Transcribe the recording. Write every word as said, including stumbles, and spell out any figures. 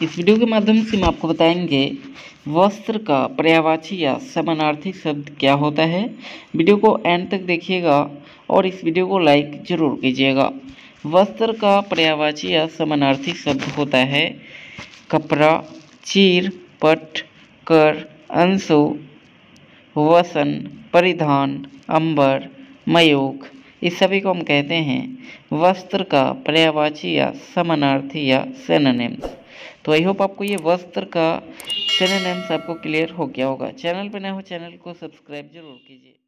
इस वीडियो के माध्यम से हम आपको बताएंगे वस्त्र का पर्यायवाची या समानार्थी शब्द क्या होता है। वीडियो को एंड तक देखिएगा और इस वीडियो को लाइक जरूर कीजिएगा। वस्त्र का पर्यायवाची या समानार्थी शब्द होता है कपड़ा, चीर, पट, कर, अंशु, वसन, परिधान, अंबर, मयूख, इस सभी को हम कहते हैं वस्त्र का पर्यायवाची या समानार्थी या सिनोनिम्स। तो आई होप आपको ये वस्त्र का सिनोनिम्स आपको क्लियर हो गया होगा। चैनल पर नए हो चैनल को सब्सक्राइब जरूर कीजिए।